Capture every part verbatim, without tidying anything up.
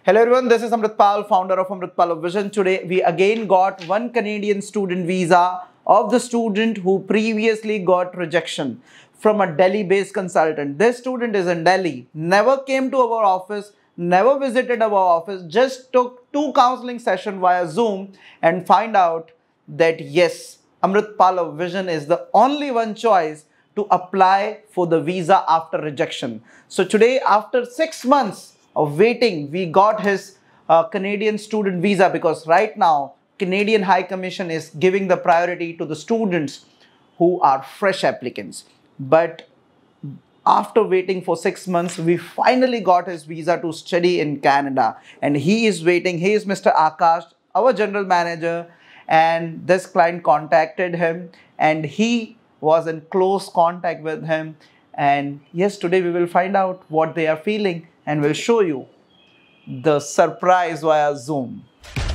Hello everyone, this is Amritpal, founder of Amritpal Vision. Today we again got one Canadian student visa of the student who previously got rejection from a Delhi-based consultant. This student is in Delhi, never came to our office, never visited our office, just took two counseling sessions via Zoom and find out that yes, Amritpal Vision is the only one choice to apply for the visa after rejection. So today, after six months of waiting, we got his uh, Canadian student visa, because right now Canadian High Commission is giving the priority to the students who are fresh applicants. But after waiting for six months, we finally got his visa to study in Canada, and he is waiting. He is Mister Akash, our general manager, and this client contacted him and he was in close contact with him. And yes, today we will find out what they are feeling and we'll show you the surprise via Zoom.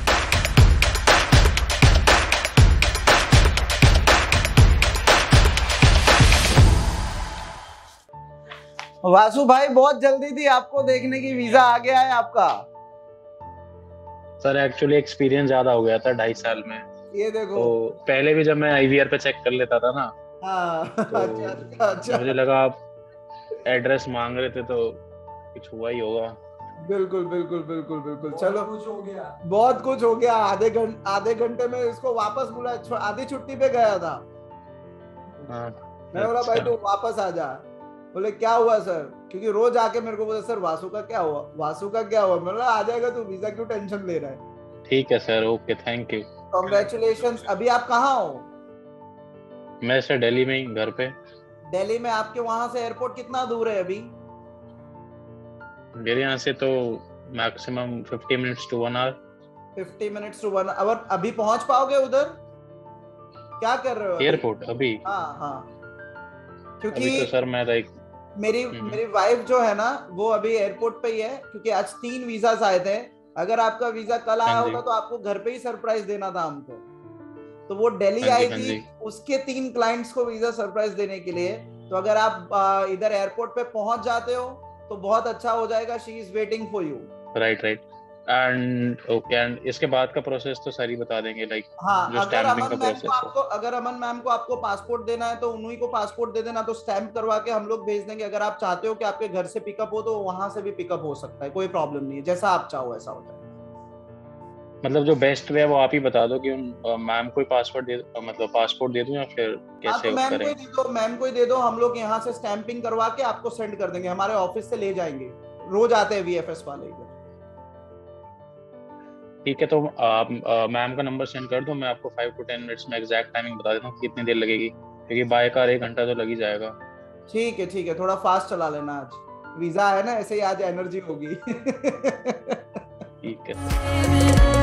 Vasu भाई, बहुत जल्दी थी आपको देखने की, visa आ गया है आपका। सर एक्चुअली एक्सपीरियंस ज्यादा हो गया था ढाई साल में। ये देखो, तो पहले भी जब मैं आईवीआर पे चेक कर लेता था ना, हाँ, तो अच्छा, अच्छा। मुझे लगा आप एड्रेस मांग रहे थे तो कुछ हुआ ही होगा। बिल्कुल बिल्कुल बिल्कुल बिल्कुल। चलो, कुछ हो गया, बहुत कुछ हो गया। आधे घंटे आधे घंटे में इसको वापस बुला, आधी छुट्टी पे गया था। हाँ, मैं बोला भाई तू वापस आ जा। बोले क्या हुआ सर? क्योंकि रोज आके मेरे को बोले सर वासु का क्या हुआ, वासु का क्या हुआ। मैं बोला आ जाएगा, तू वीजा क्यों टेंशन ले रहा है। ठीक है sir, okay, thank you, congratulations. अभी आप कहाँ हो? मैं सर दिल्ली में ही, घर पे। दिल्ली में? आपके वहां से एयरपोर्ट कितना दूर है अभी? मेरे यहाँ से तो maximum fifty minutes to one hour. Fifty minutes to one hour. अभी पहुंच पाओगे उधर? क्या कर रहे हो एयरपोर्ट अभी? हाँ हाँ, क्योंकि अभी तो सर मैं लाइक मेरी मेरी वाइफ जो है ना, वो अभी एयरपोर्ट पे ही है, क्योंकि आज तीन वीजास आए थे। अगर आपका वीजा कल आया होता तो आपको घर पे ही सरप्राइज देना था हमको। तो वो दिल्ली आई थी, उसके तीन क्लाइंट्स को वीजा सरप्राइज देने के लिए। तो अगर आप इधर एयरपोर्ट पे पहुंच जाते हो तो बहुत अच्छा हो जाएगा। She is waiting for you. Right right and okay. And इसके बाद का प्रोसेस तो सर ही बता देंगे, लाइक हाँ, जो अगर स्टैंपिंग अमन का मैम प्रोसेस को आपको अगर अमन मैम को आपको पासपोर्ट देना है तो उन्हीं को पासपोर्ट दे देना, तो स्टैंप करवा के हम लोग भेज देंगे। अगर आप चाहते हो कि आपके घर से पिकअप हो तो वहां से भी पिकअप हो सकता है, कोई प्रॉब्लम नहीं है। जैसा आप चाहो ऐसा हो जाएगा। मतलब जो बेस्ट वे है वो आप ही बता दो कि उन मैम को पासपोर्ट दे, मतलब पासपोर्ट दे दूं या फिर कैसे तो मैम करें? को ही दे दो, मैम को ही दे दो। हम लोग यहाँ से स्टैंपिंग करवा के आपको सेंड कर देंगे, हमारे ऑफिस से ले जाएंगे। रोज आते हैं वीएफएस वाले इधर। ठीक है, तो आप मैम का नंबर सेंड कर दो, मैं आपको फाइव टू टेन मिनट्स में एग्जैक्ट टाइमिंग बता देता हूँ कितनी देर लगेगी, क्योंकि बाय कार एक घंटा तो लग ही जाएगा। ठीक है ठीक है, थोड़ा फास्ट चला लेना। आज वीजा है ना, ऐसे ही आज एनर्जी होगी। ठीक है।